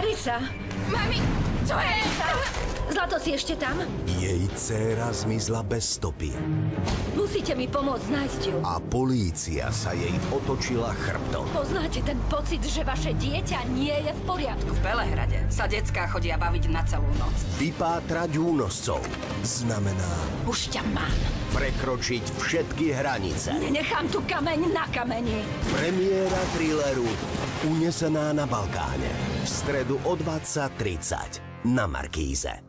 Larisa! Mami, čo je? Zlato, si ešte tam? Jej dcéra zmizla bez stopy. Musíte mi pomôcť nájsť ju. A polícia sa jej otočila chrbtom. Poznáte ten pocit, že vaše dieťa nie je v poriadku? V Belehrade sa decká chodia baviť na celú noc. Vypátrať únoscov znamená Už ťa mám. prekročiť všetky hranice. Nenechám tu kameň na kameni. Premiéra thrilleru Unesená na Balkáne. V stredu o 20:30 na Markíze.